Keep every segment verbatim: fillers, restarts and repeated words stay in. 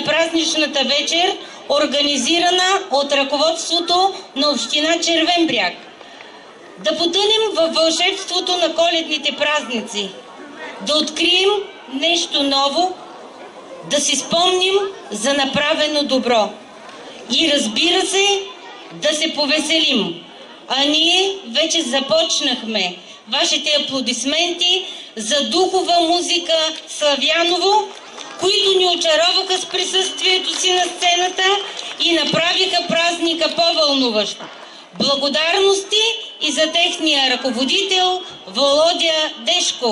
празничната вечер, организирана от ръководството на община Червен бряг. Да потънем във вълшебството на коледните празници, да открием нещо ново, да си спомним за направено добро и, разбира се, да се повеселим. А ние вече започнахме. Вашите аплодисменти за духова музика Славяново, които ни очароваха с присъствието си на сцената и направиха празника по-вълнуващ. Благодарности и за техния ръководител Володя Дешков.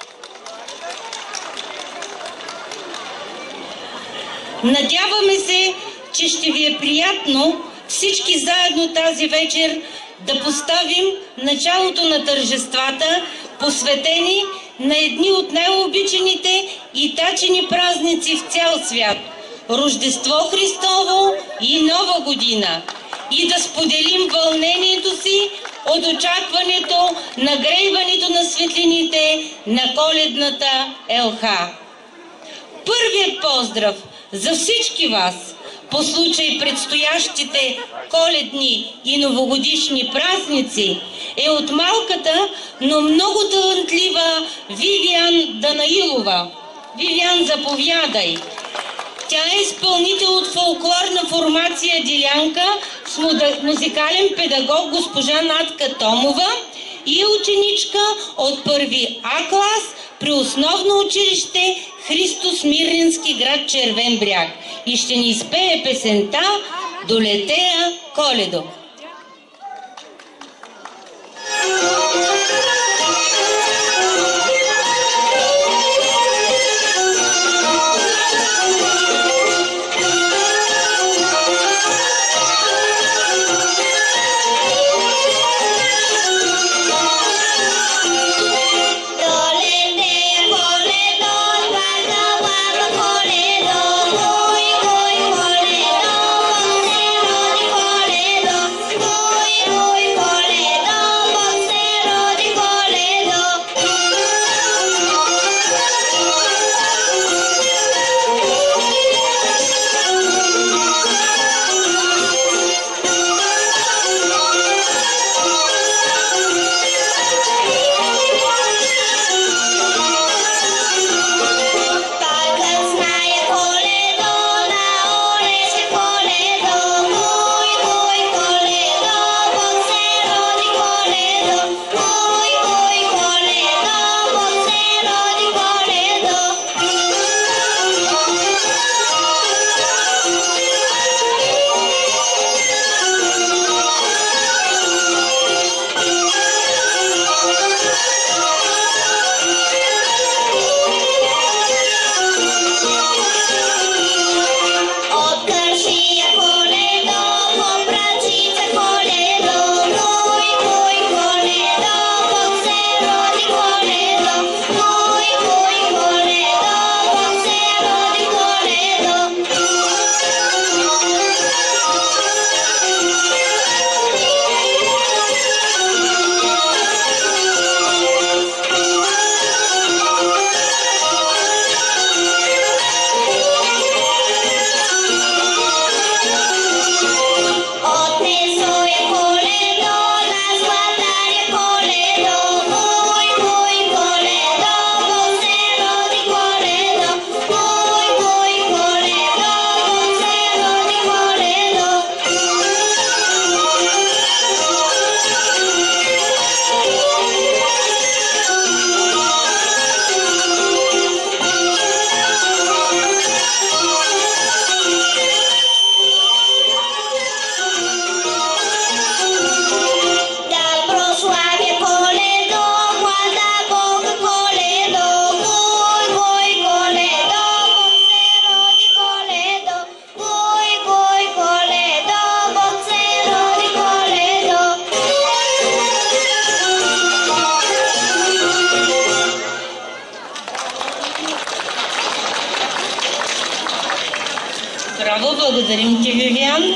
Надяваме се, че ще ви е приятно всички заедно тази вечер да поставим началото на тържествата, посветени на едни от най-обичаните и тачени празници в цял свят – Рождество Христово и Нова година, и да споделим вълнението си от очакването на грейването на светлините на коледната елха. Първият поздрав за всички вас по случай предстоящите коледни и новогодишни празници е от малката, но много талантлива Вивиан Данаилова. Вивиан, заповядай! Тя е изпълнител от фолклорна формация Дилянка с музикален педагог госпожа Натка Томова и е ученичка от първи А клас при основно училище Христо Смирненски, град Червен бряг. И ще ни изпее песента "Долетея Коледо". Браво, благодарим ти, Вивиан.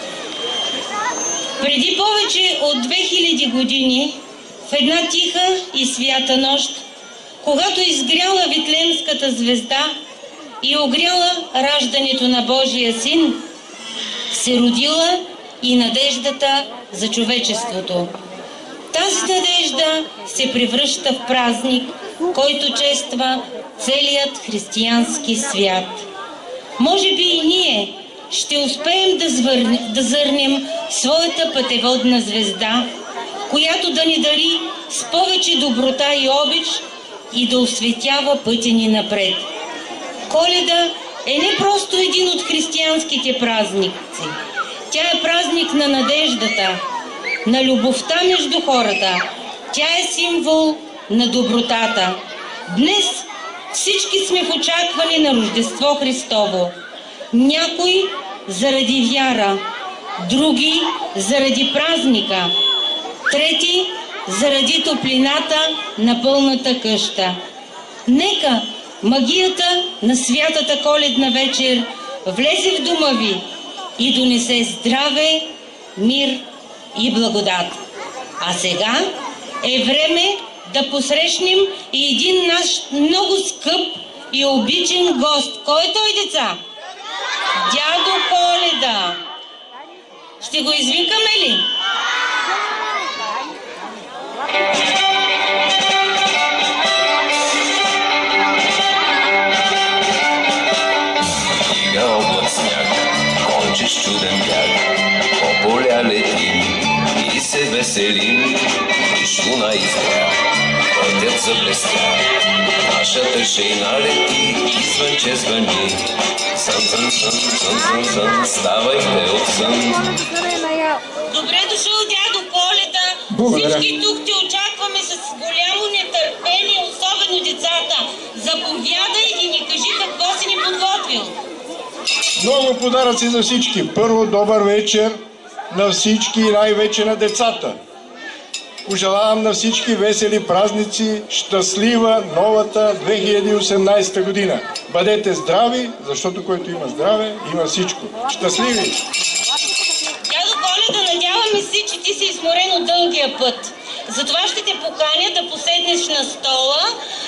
Преди повече от две хиляди години, в една тиха и свята нощ, когато изгряла Витлеемската звезда, и огряла раждането на Божия син, се родила и надеждата за човечеството. Тази надежда се превръща в празник, който чества целият християнски свят. Може би и ние ще успеем да, звърне, да зърнем своята пътеводна звезда, която да ни дари с повече доброта и обич и да осветява пътя ни напред. Коледа е не просто един от християнските празници. Тя е празник на надеждата, на любовта между хората. Тя е символ на добротата. Днес всички сме в очакване на Рождество Христово. Някои заради вяра, други заради празника, трети заради топлината на пълната къща. Нека магията на святата коледна вечер влезе в дома ви и донесе здраве, мир и благодат. А сега е време да посрещнем и един наш много скъп и обичен гост. Кой е той, деца? Дядо Коледа. Ще го извикаме ли? Дига облак сняг, конче чуден бяг, по поля летим и се веселим, виж луна изгря, пътят заблестя, нашата шейна лети и звънче звъни. Сън, сън, сън, сън, сън, сън, ставайте от сън. Добре дошъл, дядо Коледа. Благодаря. Всички тук те очакваме с голямо нетърпение, особено децата. Заповядай и ни кажи какво си ни подготвил. Много подаръци за всички. Първо, добър вечер на всички и най-вече на децата. Пожелавам на всички весели празници, щастлива новата две хиляди и осемнадесета година. Бъдете здрави, защото който има здраве, има всичко. Щастливи! Дядо Коледа, надяваме се, че ти си изморен от дългия път. Затова ще те поканя да поседнеш на стола.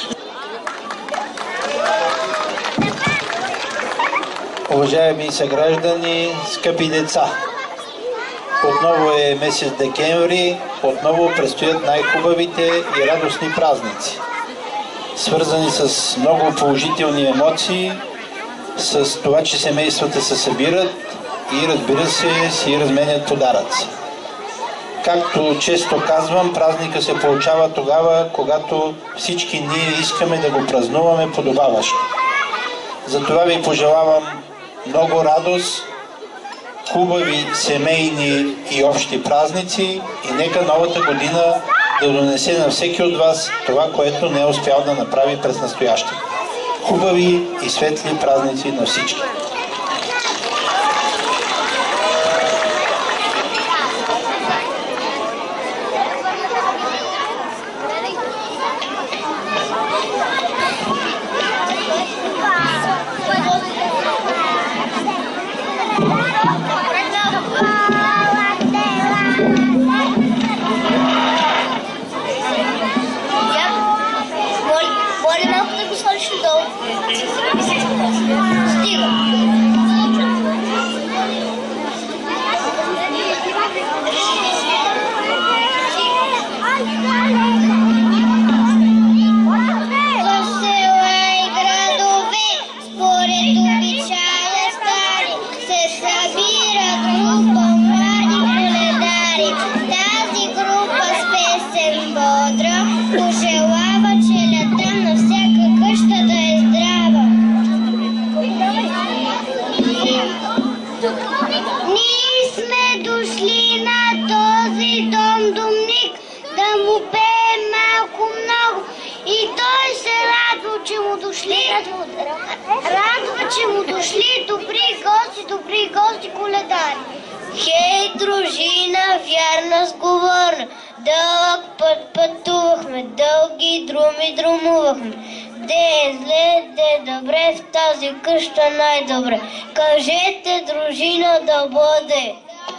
Уважаеми съграждани, скъпи деца! Отново е месец декември, отново предстоят най-хубавите и радостни празници, свързани с много положителни емоции, с това, че семействата се събират и, разбира се, си разменят подаръци. Както често казвам, празника се получава тогава, когато всички ние искаме да го празнуваме подобаващо. Затова ви пожелавам много радост, хубави семейни и общи празници и нека новата година да донесе на всеки от вас това, което не е успял да направи през настоящето. Хубави и светли празници на всички! Радва, че му дошли добри гости, добри гости коледари. Хей, дружина, вярна сговорна, дълъг път пътувахме, дълги друми друмувахме. Де е зле, де е добре, в тази къща най-добре. Кажете, дружина, да бъде.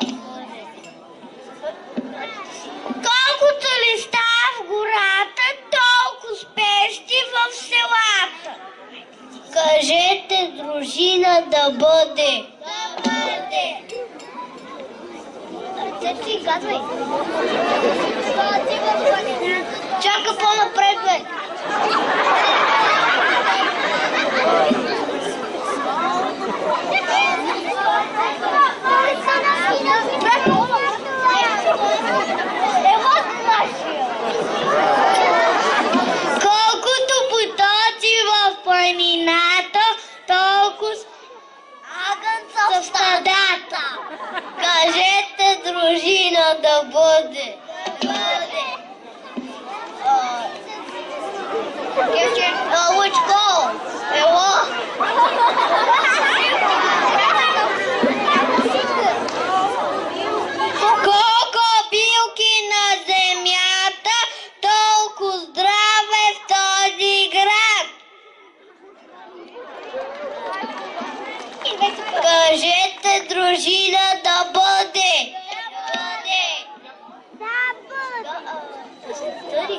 Колкото листа в гората, толкова спещи в селата. Кажете дружина да бъде. Да бъде. Ти казвай. Чака по-напред, бе. Колкото потоци в планината, толкова агънца в стадата. Кажете дружина да бъде. Да бъде. Лъчко, ело. Колко билки на земята, толкова здраве в този град. Кажете дружина да бъде. Да бъде.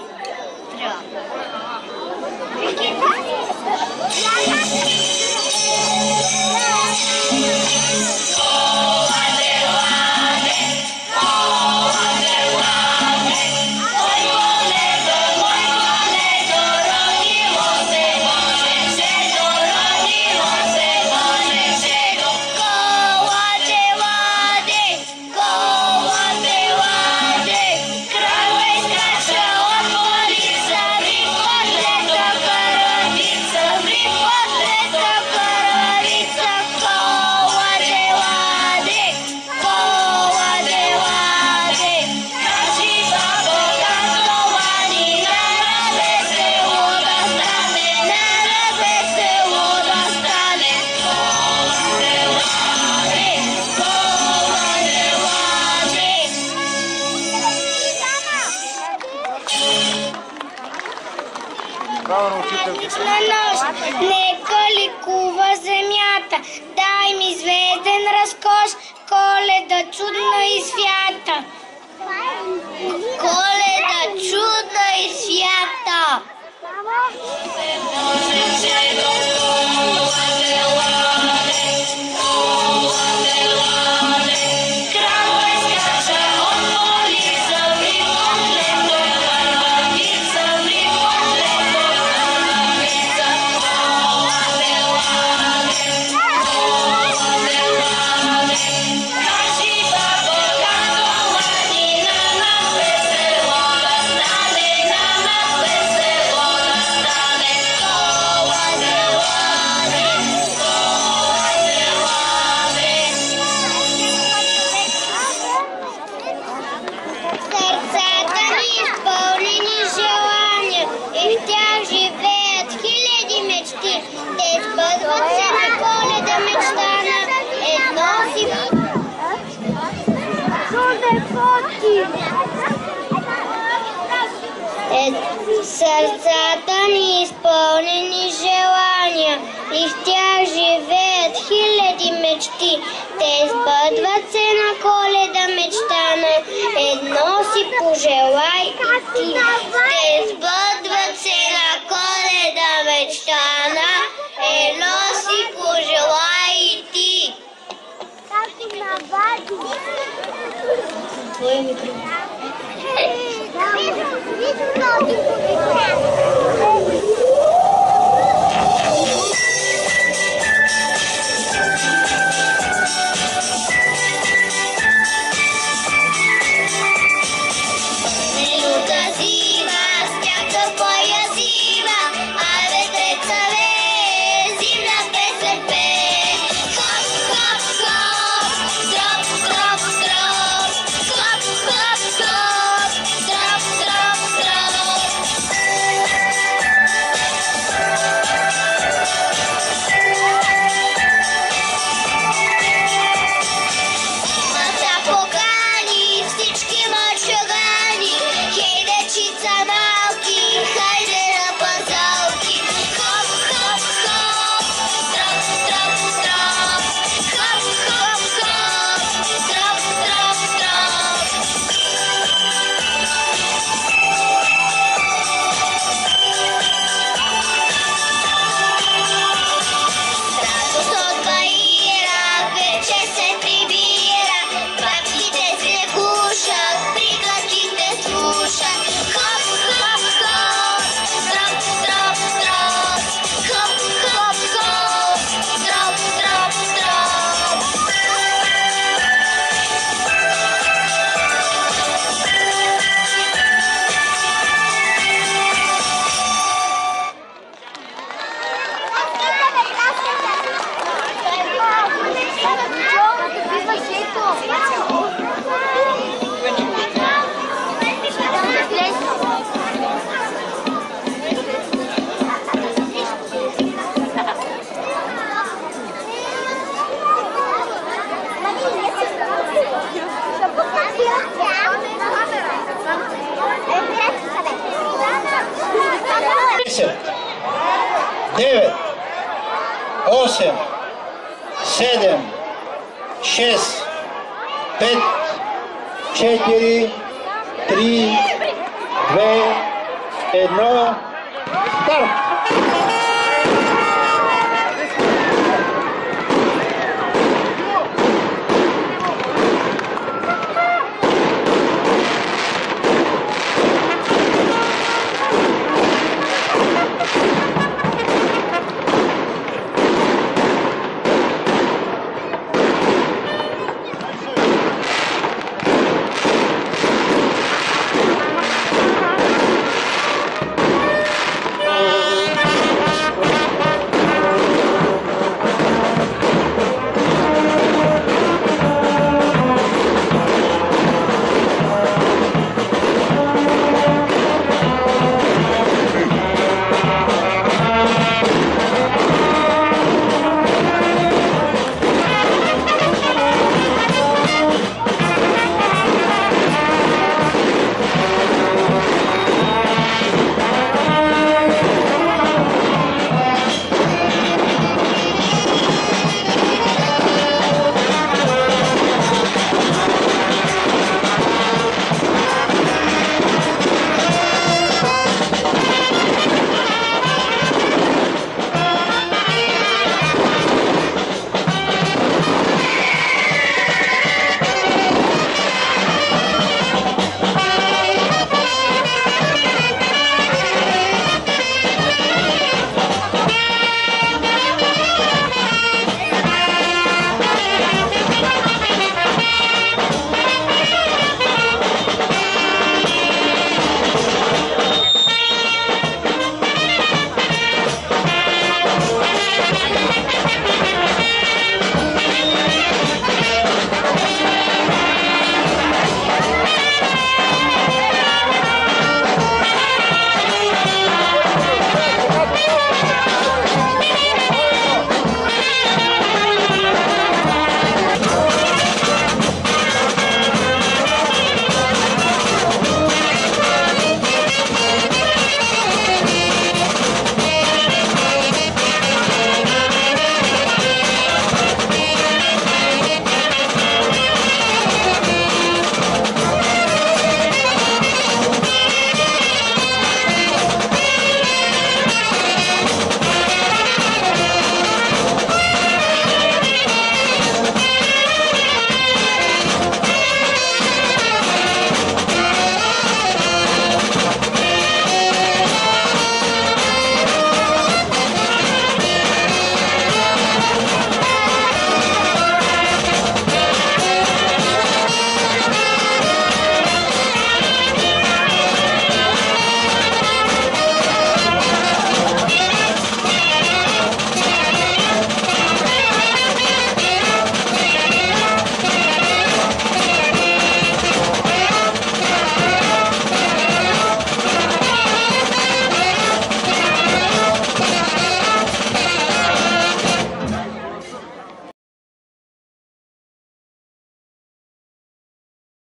Нека ликува земята, дай ми звезден разкош, Коледа чудна и свята. Коледа чудна и свята. Сърцата ни изпълнени желания и в тях живеят хиляди мечти. Те сбъдват се на Коледа мечта на едно си пожелай и ти. Те сбъдват се на Коледа мечта на едно си пожелай и ти. Както на Вади. Твоя микрофон. Милута си десет, девет, осем, седем, шест, пет, четири, три, две, едно, старт!